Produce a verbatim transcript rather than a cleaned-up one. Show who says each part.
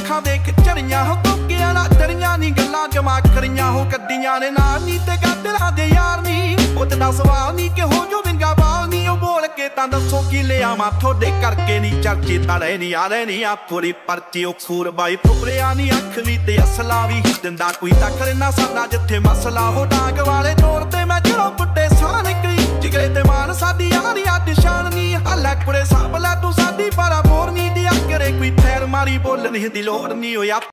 Speaker 1: ਅੱਖਾਂ ਦੇਖ ਝਰੀਆਂ ਹੋ ਕੋਕਿਆਂ ਨਾ ਡਰੀਆਂ ਨੀ ਗੱਲਾਂ ਜਮਾ ਕਰੀਆਂ ਹੋ ਕੱਢੀਆਂ ਨੇ ਨਾਲ ਨੀ ਤੇ ਗਾਦਲਾਂ ਦੇ ਯਾਰ ਨੀ ਉਹ ਤੇ ਦਾ ਸਵਾਲ ਨੀ ਕਿ ਹੋ ਜੋ ਵਿੰਗਾ ਬਾਲ ਨੀ ਉਹ ਬੋਲ ਕੇ ਤਾਂ ਦੱਸੋ ਕੀ ਲਿਆਵਾਂ ਤੁਹਾਡੇ ਕਰਕੇ ਨੀ ਚਰਚੇ ਤਾਂ ਰਹਿ ਨੀ ਆ ਰਹਿ ਨੀ ਆ ਪੂਰੀ ਪਰਚੀ ਉਹ ਖੂਰ ਬਾਈ ਫੁਕਰਿਆ ਨੀ ਅੱਖ ਵੀ ਤੇ ਅਸਲਾ ਵੀ ਦਿੰਦਾ ਕੋਈ ਟੱਕਰ ਨਾ ਸਾਡਾ ਜਿੱਥੇ ਮਸਲਾ ਹੋ ਡਾਂਗ ਵਾਲੇ ਤੋੜ ਤੇ ਮੈਂ ਜਦੋਂ ਪੁੱਟੇ ਸਾਹ ਨਿਕਲੀ ਜਿਗਰੇ ਤੇ ਮਾਨ ਸਾਡੀ ਯਾਰੀ ਅੱਡ ਸ਼ਾਨ ਨੀ ਹੱਲਾ ਕੁੜੇ ਸਾਂਭ ਲੈ ਤੂੰ ਸਾਡੀ ਪਰ ਬੋਰ ਨੀ ਦੀ ਅਕਰੇ ਕੋਈ ਥੈਰ ਮਾਰੀ ਬੋਲਣ ਦੀ ਲੋੜ ਨੀ ਹੋਇਆ